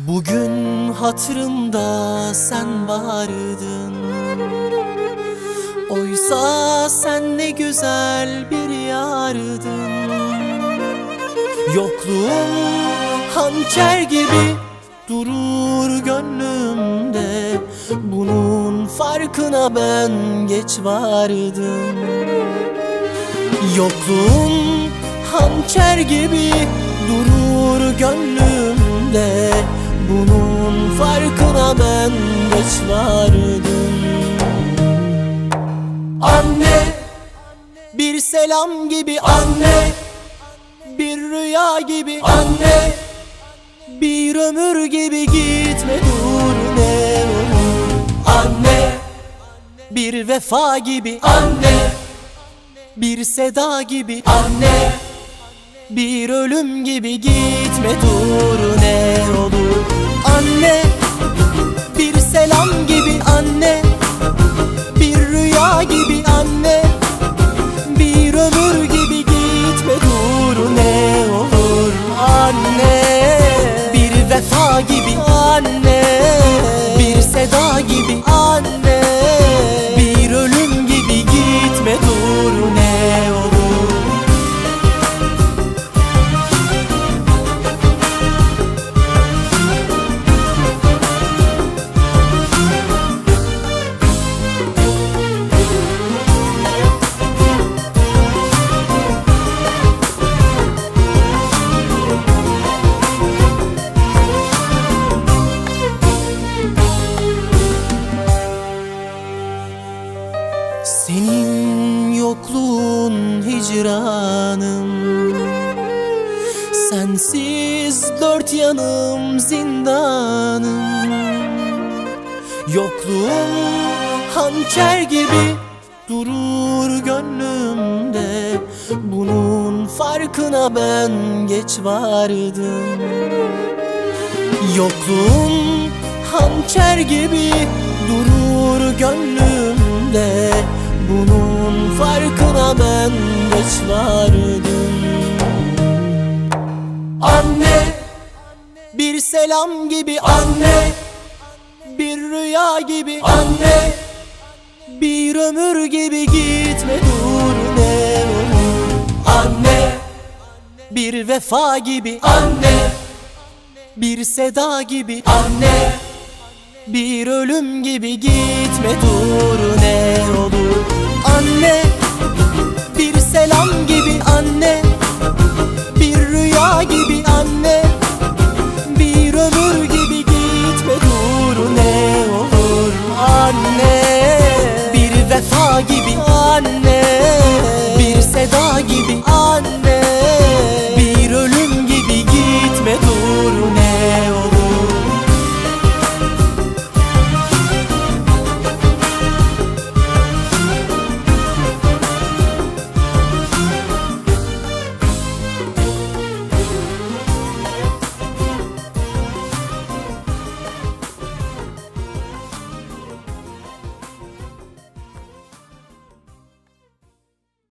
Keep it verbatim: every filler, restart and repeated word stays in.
Bugün hatırımda sen vardın. Oysa sen ne güzel bir yardın. Yokluğun hançer gibi durur gönlümde. Bunun farkına ben geç vardım. Yokluğun hançer gibi durur gönlümde. Bunun farkına ben geç vardım. Anne, bir selam gibi anne, bir rüya gibi anne, bir ömür gibi gitme dur ne olur. Anne, bir vefa gibi anne, bir seda gibi anne, bir ölüm gibi gitme dur ne olur. Anne, bir selam gibi anne, bir rüya gibi anne, bir ömür gibi gitme dur ne olur. Anne, bir vefa gibi anne, bir seda gibi anne, bir ölüm gibi gitme dur ne olur. Senin yokluğun hicranım, sensiz dört yanım zindanım. Yokluğun hançer gibi durur gönlümde. Bunun farkına ben geç vardım. Yokluğun hançer gibi durur gönlümde. Bunun farkına ben geç vardım. Anne, bir selam gibi anne, bir rüya gibi anne, bir ömür gibi gitme dur ne olur. Anne, bir vefa gibi anne, bir seda gibi anne, bir ölüm gibi gitme dur ne olur. Anne, bir selam gibi anne,